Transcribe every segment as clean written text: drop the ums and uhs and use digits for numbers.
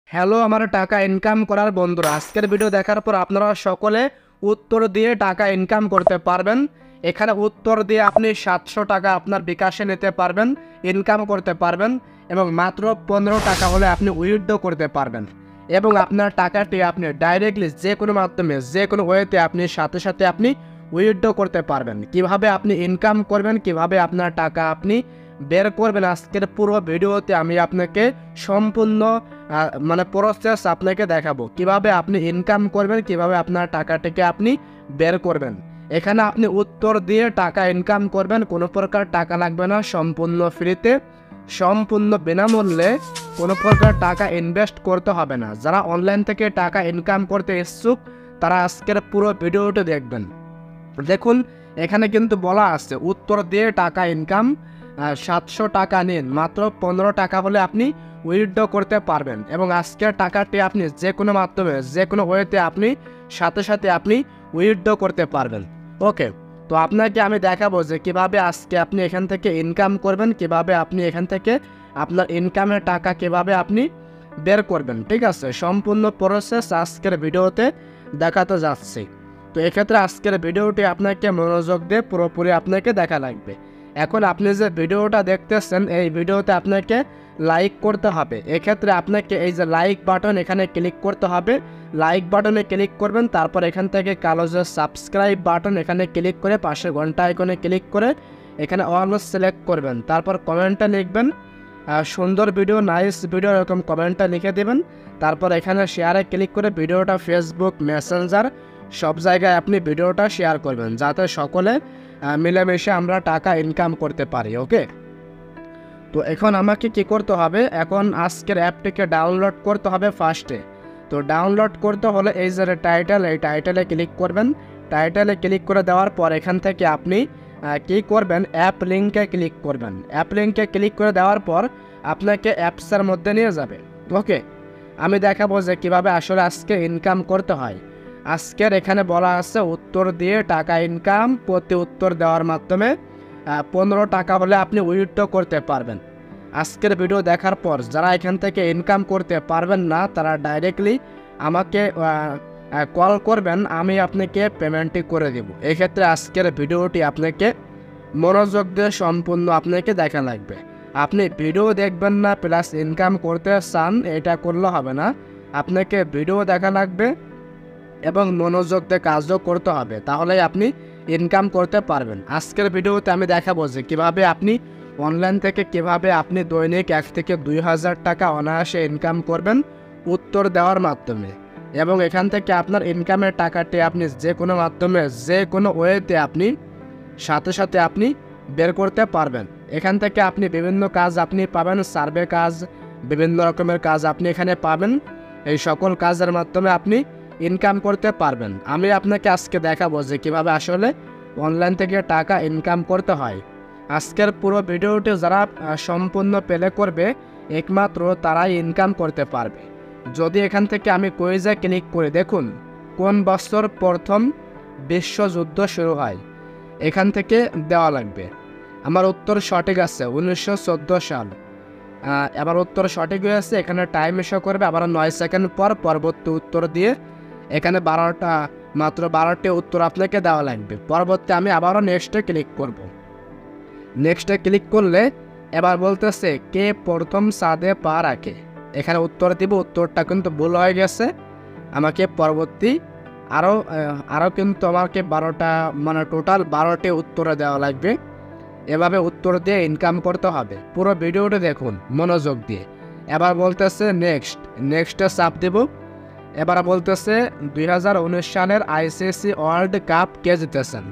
Hello আমার টাকা income করার বন্ধুরা, আজকের ভিডিও দেখার পর আপনারা সকলে উত্তর দিয়ে টাকা ইনকাম করতে পারবেন। এখানে উত্তর দিয়ে আপনি 700 টাকা আপনার বিকাশে নিতে পারবেন, ইনকাম করতে পারবেন এবং মাত্র 15 টাকা হলে আপনি উইথড্র করতে পারবেন এবং আপনার টাকাটি আপনি ডাইরেক্টলি যে কোনো মাধ্যমে যে কোনো ওয়েতে আপনি সাথে সাথে আপনি উইথড্র করতে পারবেন। কিভাবে আপনি ইনকাম করবেন, কিভাবে আপনার টাকা আপনি বের করবেন, আজকের পুরো ভিডিওতে আমি আপনাকে সম্পূর্ণ প্রসেস আপনাকে দেখাবো। কিভাবে আপনি ইনকাম করবেন, কিভাবে আপনার টাকাটাকে আপনি বের করবেন। এখানে আপনি উত্তর দিয়ে টাকা ইনকাম করবেন, কোনো প্রকার টাকা লাগবে না, সম্পূর্ণ ফ্রিতে, সম্পূর্ণ বিনামূল্যে, কোনো প্রকার টাকা ইনভেস্ট করতে হবে না। যারা অনলাইন থেকে টাকা ইনকাম করতে ইচ্ছুক তারা আজকের পুরো ভিডিওটি দেখবেন। দেখুন এখানে কিন্তু বলা আছে উত্তর দিয়ে টাকা ইনকাম, 700 টাকা নিন, মাত্র 15 টাকা হলে আপনি উইথড্র করতে পারবেন এবং আজকের টাকাটি আপনি যে কোনো মাধ্যমে যে কোনো ওয়েতে আপনি সাথে সাথে আপনি উইথড্র করতে পারবেন। ওকে, তো আপনাকে আমি দেখাবো যে কিভাবে আজকে আপনি এখান থেকে ইনকাম করবেন, কিভাবে আপনি এখান থেকে আপনার ইনকামের টাকা কিভাবে আপনি বের করবেন। ঠিক আছে, সম্পূর্ণ প্রসেস আজকের ভিডিওতে দেখাতে যাচ্ছি। তো এক্ষেত্রে আজকের ভিডিওটি আপনাকে মনোযোগ দিয়ে পুরোপুরি আপনাকে দেখা লাগবে। এখন আপনি যে ভিডিওটা দেখতেছেন এই ভিডিওতে আপনাকে লাইক করতে হবে। এক্ষেত্রে আপনাকে এই যে লাইক বাটন এখানে ক্লিক করতে হবে, লাইক বাটনে ক্লিক করবেন, তারপর এখান থেকে কালো যে সাবস্ক্রাইব বাটন এখানে ক্লিক করে পাশে ঘন্টা আইকনে ক্লিক করে এখানে অলমোস্ট সিলেক্ট করবেন, তারপর কমেন্টটা লিখবেন, সুন্দর ভিডিও, নাইস ভিডিও, এরকম কমেন্টটা লিখে দেবেন। তারপর এখানে শেয়ারে ক্লিক করে ভিডিওটা ফেসবুক, মেসেঞ্জার সব জায়গায় আপনি ভিডিওটা শেয়ার করবেন, যাতে সকলে মিলেমিশে আমরা টাকা ইনকাম করতে পারি। ওকে, তো এখন আমাকে কি করতে হবে, এখন আজকের অ্যাপটিকে ডাউনলোড করতে হবে ফার্স্টে। তো ডাউনলোড করতে হলে এই যে টাইটেল, এই টাইটেলে ক্লিক করবেন। টাইটেলে ক্লিক করে দেওয়ার পর এখান থেকে আপনি কি করবেন, অ্যাপ লিঙ্কে ক্লিক করবেন। অ্যাপ লিঙ্কে ক্লিক করে দেওয়ার পর আপনাকে অ্যাপসের মধ্যে নিয়ে যাবে। ওকে, আমি দেখাবো যে কীভাবে আসলে আজকে ইনকাম করতে হয়। আজকের এখানে বলা আছে উত্তর দিয়ে টাকা ইনকাম, প্রতি উত্তর দেওয়ার মাধ্যমে 15 টাকা হলে আপনি উইথড্র করতে পারবেন। আজকের ভিডিও দেখার পর যারা এখান থেকে ইনকাম করতে পারবেন না তারা ডাইরেক্টলি আমাকে কল করবেন, আমি আপনাকে পেমেন্টটি করে দেব। এক্ষেত্রে আজকের ভিডিওটি আপনাকে মনোযোগ দিয়ে সম্পূর্ণ আপনাকে দেখা লাগবে। আপনি ভিডিও দেখবেন না প্লাস ইনকাম করতে চান এটা করলে হবে না, আপনাকে ভিডিও দেখা লাগবে এবং মনোযোগ দিয়ে কাজও করতে হবে, তাহলেই আপনি ইনকাম করতে পারবেন। আজকের ভিডিওতে আমি দেখাবো যে কীভাবে আপনি অনলাইন থেকে কিভাবে আপনি দৈনিক 1 থেকে 2000 টাকা অনায়াসে ইনকাম করবেন উত্তর দেওয়ার মাধ্যমে, এবং এখান থেকে আপনার ইনকামের টাকাটি আপনি যে কোনো মাধ্যমে যে কোনো ওয়েতে আপনি সাথে সাথে আপনি বের করতে পারবেন। এখান থেকে আপনি বিভিন্ন কাজ আপনি পাবেন, সার্ভে কাজ, বিভিন্ন রকমের কাজ আপনি এখানে পাবেন। এই সকল কাজের মাধ্যমে আপনি ইনকাম করতে পারবেন। আমি আপনাকে আজকে দেখাবো যে কীভাবে আসলে অনলাইন থেকে টাকা ইনকাম করতে হয়। আজকের পুরো ভিডিওটি যারা সম্পূর্ণ প্লে করবে একমাত্র তারাই ইনকাম করতে পারবে। যদি এখান থেকে আমি কুইজে ক্লিক করে দেখুন কোন বছর প্রথম বিশ্বযুদ্ধ শুরু হয়, এখান থেকে দেওয়া লাগবে। আমার উত্তর সঠিক আছে 1914 সাল। এবার উত্তর সঠিক হয়েছে, এখানে টাইম শো করবে, আবার 9 সেকেন্ড পর পরবর্তী উত্তর দিয়ে এখানে মাত্র 12টি উত্তর আপনাকে দেওয়া লাগবে। পরবর্তী আমি আবারও নেক্সটে ক্লিক করব। নেক্সটে ক্লিক করলে এবার বলতেছে কে প্রথম চাঁদে পা রাখে, এখানে উত্তর দিব। উত্তরটা কিন্তু ভুল হয়ে গেছে, আমাকে পরবর্তী আরও কিন্তু আমাকে 12টা টোটাল 12টি উত্তরে দেওয়া লাগবে। এভাবে উত্তর দিয়ে ইনকাম করতে হবে। পুরো ভিডিওটা দেখুন মনোযোগ দিয়ে। এবার বলতেছে নেক্সটে চাপ দেব। এবার বলতেছে 2019 সালের আইসিসি ওয়ার্ল্ড কাপ কে জিতেছেন,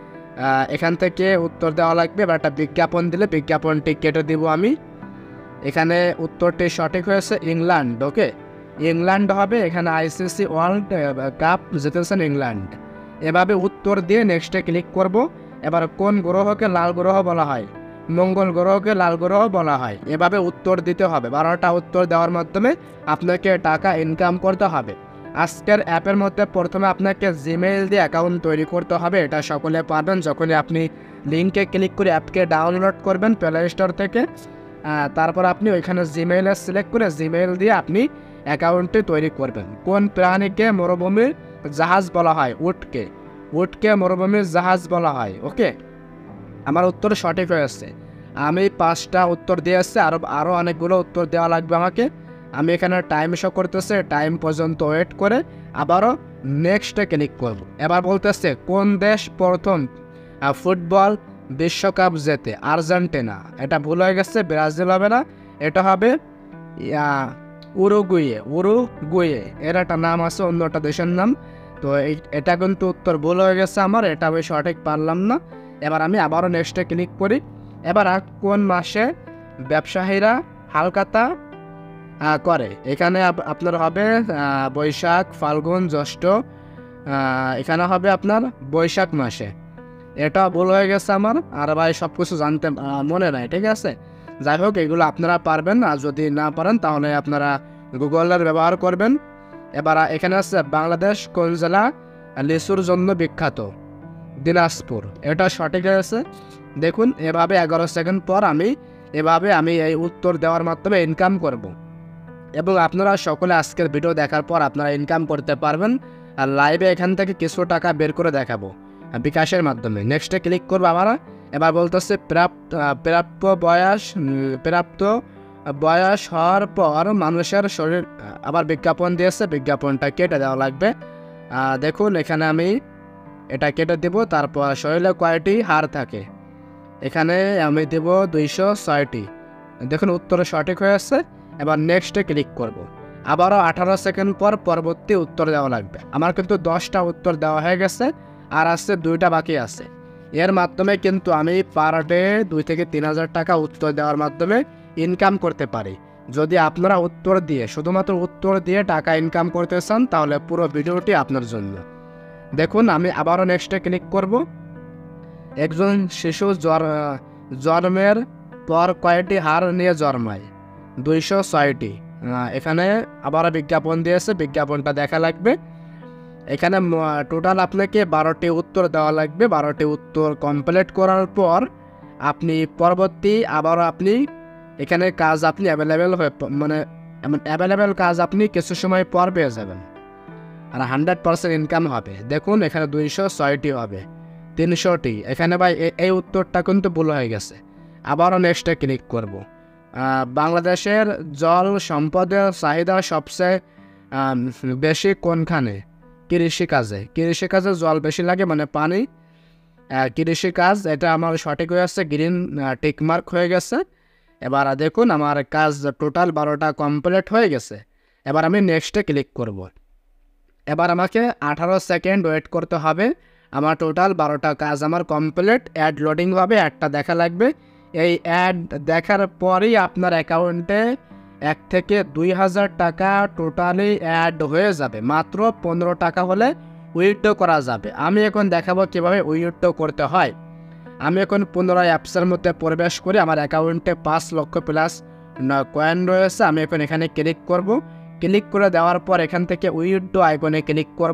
এখান থেকে উত্তর দেওয়া লাগবে। এবার একটা বিজ্ঞাপন দিলে বিজ্ঞাপনটি কেটে দিব আমি। এখানে উত্তরটি সঠিক হয়েছে ইংল্যান্ড। ওকে, ইংল্যান্ড হবে, এখানে আইসিসি ওয়ার্ল্ড কাপ জিতেছেন ইংল্যান্ড। এভাবে উত্তর দিয়ে নেক্সটে ক্লিক করব। এবার কোন গ্রহকে লাল গ্রহ বলা হয়, মঙ্গল গ্রহকে লাল গ্রহ বলা হয়। এভাবে উত্তর দিতে হবে। 12টা উত্তর দেওয়ার মাধ্যমে আপনাকে টাকা ইনকাম করতে হবে। আজকের অ্যাপের মধ্যে প্রথমে আপনাকে জিমেইল দিয়ে অ্যাকাউন্ট তৈরি করতে হবে, এটা সকলে পারবেন যখনই আপনি লিঙ্কে ক্লিক করে অ্যাপকে ডাউনলোড করবেন প্লে স্টোর থেকে। তারপর আপনি ওইখানে জিমেইলে সিলেক্ট করে জিমেইল দিয়ে আপনি অ্যাকাউন্টটি তৈরি করবেন। কোন প্রাণীকে মরুভূমির জাহাজ বলা হয়? উটকে। উটকে মরুভূমির জাহাজ বলা হয়। ওকে, আমার উত্তর সঠিক হয়েছে। আমি 5টা উত্তর দিয়েছি, আরও অনেকগুলো উত্তর দেওয়া লাগবে আমাকে। আমি এখানে টাইম শো করতেছে, টাইম পর্যন্ত ওয়েট করে আবারও নেক্সটে ক্লিক করব। এবার বলতেছে কোন দেশ প্রথম ফুটবল বিশ্বকাপ জেতে? আর্জেন্টিনা। এটা ভুল হয়ে গেছে, ব্রাজিল হবে না, এটা হবে উরুগুয়ে। এর একটা নাম আছে, অন্য একটা দেশের নাম। তো এটা কিন্তু উত্তর ভুল হয়ে গেছে আমার, এটা আমি সঠিক পারলাম না। এবার আমি আবারও নেক্সটে ক্লিক করি। এবার কোন মাসে ব্যবসায়ীরা হালখাতা করে? এখানে আপনার হবে বৈশাখ, ফাল্গুন, জ্যৈষ্ঠ। এখানে হবে আপনার বৈশাখ মাসে। এটা ভুল হয়ে গেছে আমার, আর ভাই সব কিছু জানতে মনে নাই, ঠিক আছে। যাই হোক, এগুলো আপনারা পারবেন, আর যদি না পারেন তাহলে আপনারা গুগলের ব্যবহার করবেন। এবার এখানে আছে বাংলাদেশ কোন জেলা লিচুর জন্য বিখ্যাত? দিনাজপুর। এটা সঠিক হয়েছে। দেখুন, এভাবে 11 সেকেন্ড পর আমি এই উত্তর দেওয়ার মাধ্যমে ইনকাম করব। এবং আপনারা সকলে আজকের ভিডিও দেখার পর আপনারা ইনকাম করতে পারবেন। আর লাইভে এখান থেকে কিছু টাকা বের করে দেখাবো বিকাশের মাধ্যমে। নেক্সটে ক্লিক করবো আমরা। এবার বলতেছে প্রাপ্ত বয়স হওয়ার পর মানুষের শরীর, আবার বিজ্ঞাপন দিয়েছে, বিজ্ঞাপনটা কেটে দেওয়া লাগবে। দেখুন, এখানে আমি এটা কেটে দেব। তারপর শরীরে কয়টি হাড় থাকে? এখানে আমি দেব 206টি। দেখুন, উত্তর সঠিক হয়েছে। এবার নেক্সটে ক্লিক করব। আবারও 18 সেকেন্ড পর পরবর্তী উত্তর দেওয়া লাগবে। আমার কিন্তু 10টা উত্তর দেওয়া হয়ে গেছে, আর আছে 2টা বাকি আছে। এর মাধ্যমে কিন্তু আমি পার ডে 2 থেকে 3,000 টাকা উত্তর দেওয়ার মাধ্যমে ইনকাম করতে পারি। যদি আপনারা শুধুমাত্র উত্তর দিয়ে টাকা ইনকাম করতে চান, তাহলে পুরো ভিডিওটি আপনার জন্য। দেখুন, আমি আবারও নেক্সটে ক্লিক করব। একজন শিশু জন্মের পর কয়টি হাড় নিয়ে জন্মায়? 206টি। এখানে আবার বিজ্ঞাপন দিয়েছে, বিজ্ঞাপনটা দেখা লাগবে। এখানে টোটাল আপনাকে 12টি উত্তর দেওয়া লাগবে। 12টি উত্তর কমপ্লিট করার পর আপনি পরবর্তী আপনি এখানে কাজ আপনি অ্যাভেলেবেল কাজ আপনি কিছু সময় পর পেয়ে যাবেন, আর 100% ইনকাম হবে। দেখুন, এখানে 206টি হবে, 300টি। এখানে ভাই এই উত্তরটা কিন্তু ভুল হয়ে গেছে। আবারও নেক্সটে ক্লিক করব। বাংলাদেশের জল সম্পদের চাহিদা সবচেয়ে বেশি কোনখানে? কৃষিকাজে জল বেশি লাগে, মানে পানি। কৃষিকাজ, এটা আমার সঠিক হয়ে আছে, গ্রিন টিকমার্ক হয়ে গেছে। এবার দেখুন, আমার কাজ টোটাল 12টা কমপ্লিট হয়ে গেছে। এবার আমি নেক্সটে ক্লিক করব। এবার আমাকে 18 সেকেন্ড ওয়েট করতে হবে। আমার টোটাল 12টা কাজ আমার কমপ্লিট। অ্যাড লোডিং হবে, অ্যাডটা দেখা লাগবে। এই অ্যাড দেখার পরেই আপনার অ্যাকাউন্টে 1 থেকে 2,000 টাকা টোটালি অ্যাড হয়ে যাবে। মাত্র 15 টাকা হলে উইথড্র করা যাবে। আমি এখন দেখাবো কীভাবে উইথড্র করতে হয়। আমি এখন পুনরায় অ্যাপসের মধ্যে প্রবেশ করি। আমার অ্যাকাউন্টে 5 লক্ষ প্লাস কয়েন রয়েছে। আমি এখন এখানে ক্লিক করব। ক্লিক করে দেওয়ার পর এখান থেকে উইথড্র আইকনে ক্লিক করব।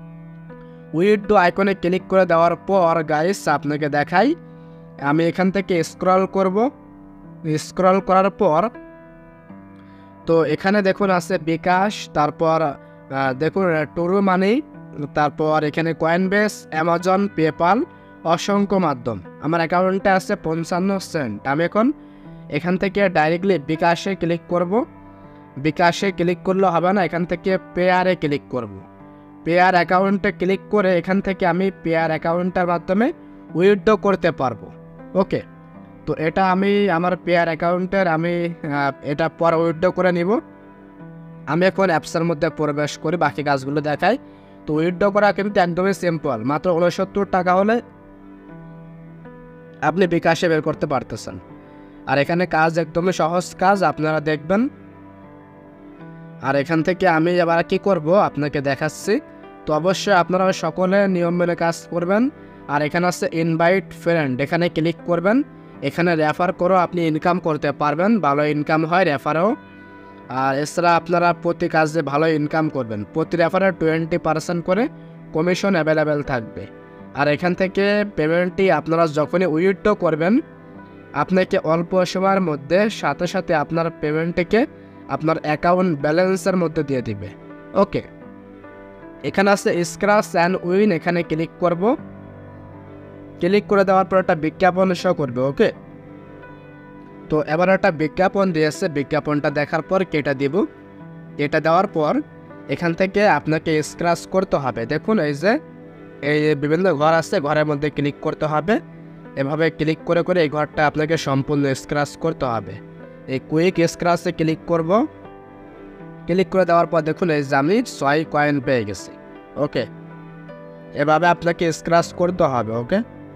উইথড্র আইকনে ক্লিক করে দেওয়ার পর গাইস আপনাকে দেখাই, আমি এখান থেকে স্ক্রল করব। স্ক্রল করার পর তো এখানে দেখুন আছে বিকাশ, তারপর দেখুন টুরু মানি, তারপর এখানে কয়েনবেস, অ্যামাজন, পেপাল, অসংখ্য মাধ্যম। আমার অ্যাকাউন্টে আছে 55 সেন্ট। আমি এখন এখান থেকে ডাইরেক্টলি বিকাশে ক্লিক করব। বিকাশে ক্লিক করলে হবে না, এখান থেকে পেয়ারে ক্লিক করব। পেয়ার অ্যাকাউন্টে ক্লিক করে এখান থেকে আমি পেয়ার অ্যাকাউন্টের মাধ্যমে উইথড্র করতে পারবো। ওকে, তো এটা আমি আমার পেয়ার অ্যাকাউন্টের এটা পরে উইথড্র করে নিব। আমি এখন অ্যাপসের মধ্যে প্রবেশ করি, বাকি কাজগুলো দেখাই। তো উইথড্র করা কিন্তু একদমই সিম্পল। মাত্র 69 টাকা হলে আপনি বিকাশে বের করতে পারতেছেন। আর এখানে কাজ একদমই সহজ কাজ, আপনারা দেখবেন। আর এখান থেকে আমি এবার কি করব আপনাকে দেখাচ্ছি। তো অবশ্যই আপনারা সকলে নিয়ম মেনে কাজ করবেন। আর এখানে আছে ইনভাইট ফ্রেন্ড, এখানে ক্লিক করবেন। এখানে রেফার করেও আপনি ইনকাম করতে পারবেন, ভালো ইনকাম হয় রেফারেও। আর এছাড়া আপনারা প্রতি কাজে ভালো ইনকাম করবেন। প্রতি রেফারে 20% করে কমিশন অ্যাভেলেবেল থাকবে। আর এখান থেকে পেমেন্টটি আপনারা যখনই উইথড্র করবেন, আপনাকে অল্প সময়ের মধ্যে সাথে সাথে আপনার পেমেন্টটিকে আপনার অ্যাকাউন্ট ব্যালেন্সের মধ্যে দিয়ে দিবে। ওকে, এখানে আছে স্ক্র্যাচ অ্যান্ড উইন, এখানে ক্লিক করব। ক্লিক করে দেওয়ার পর একটা বিজ্ঞাপন শো করবে। ওকে, তো এবার একটা বিজ্ঞাপন দিয়েছে, বিজ্ঞাপনটা দেখার পর কেটে দিব। এটা দেওয়ার পর এখান থেকে আপনাকে স্ক্র্যাচ করতে হবে। দেখুন এই যে এই বিভিন্ন ঘর আছে, ঘরের মধ্যে ক্লিক করতে হবে। এভাবে ক্লিক করে করে এই ঘরটা আপনাকে সম্পূর্ণ স্ক্র্যাচ করতে হবে। এই কুইক স্ক্র্যাচে ক্লিক করব। ক্লিক করে দেওয়ার পর দেখুন এই যে আমি 6 কয়েন পেয়ে গেছি। ওকে, এভাবে আপনাকে স্ক্র্যাচ করতে হবে। ওকে,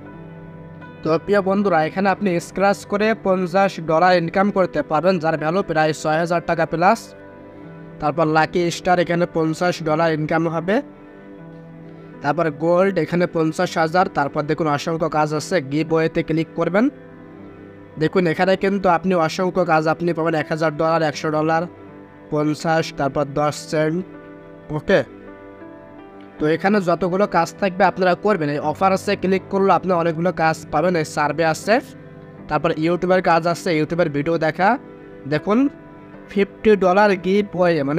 তো প্রিয় বন্ধুরা, এখানে আপনি স্ক্র্যাচ করে $50 ইনকাম করতে পারবেন, যার ভ্যালু প্রায় 6000 টাকা প্লাস। তারপর লাকি স্টার, এখানে $50 ইনকাম হবে। তারপর গোল্ড, এখানে 50,000। তারপর দেখুন অসংখ্য কাজ আছে, গিভ ওয়েতে ক্লিক করবেন। দেখুন এখানে কিন্তু আপনি অসংখ্য কাজ আপনি পাবেন, $1000, $100, 50, তারপর 10 সেন্ট। ওকে, তো এখানে যতগুলো কাজ থাকবে আপনারা করবেন। এই অফার আছে, ক্লিক করলে আপনি অনেকগুলো কাজ পাবেন। এই সার্ভে আছে, তারপর ইউটিউবের কাজ আছে, ইউটিউবের ভিডিও দেখা। দেখুন $50 গিভ ওয়ে, মানে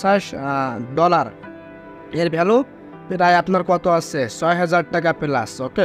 $50 এর ভ্যালু প্রায় আপনার কত আছে, 6000 টাকা প্লাস। ওকে,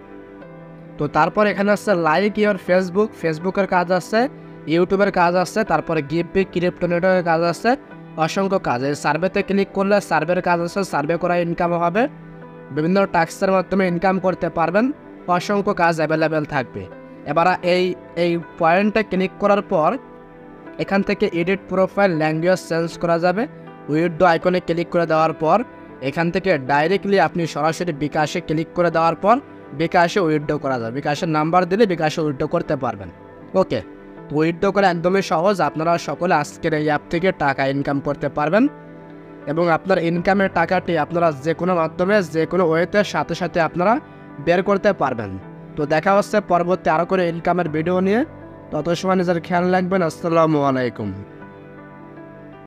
তো তারপর এখানে আছে লাইক ইওর ফেসবুক, ফেসবুকের কাজ আছে, ইউটিউবের কাজ আছে, তারপরে গিভ পে ক্রিপ্টো নেটওয়ার্কের কাজ আছে, অসংখ্য কাজ। এই সার্ভেতে ক্লিক করলে সার্ভের কাজ আছে, সার্ভে করা ইনকাম হবে, বিভিন্ন টাস্কের মাধ্যমে ইনকাম করতে পারবেন, অসংখ্য কাজ অ্যাভেলেবেল থাকবে। এবার এই পয়েন্টে ক্লিক করার পর এখান থেকে এডিট প্রোফাইল ল্যাঙ্গুয়েজ চেঞ্জ করা যাবে। উইথড্র আইকনে ক্লিক করে দেওয়ার পর এখান থেকে ডাইরেক্টলি আপনি সরাসরি বিকাশে ক্লিক করে দেওয়ার পর বিকাশে উইথড্র করা যাবে। বিকাশের নাম্বার দিলে বিকাশে উইথড্র করতে পারবেন। ওকে, তো উইথড্র করা একদমই সহজ। আপনারা সকলে আজকের এই অ্যাপ থেকে টাকা ইনকাম করতে পারবেন এবং আপনার ইনকামের টাকাটি আপনারা যে কোনো মাধ্যমে যে কোনো ওয়েতে সাথে সাথে আপনারা বের করতে পারবেন। তো দেখা হচ্ছে পরবর্তী আরও করে ইনকামের ভিডিও নিয়ে। তত সময় নিজের খেয়াল রাখবেন। আসসালামু আলাইকুম।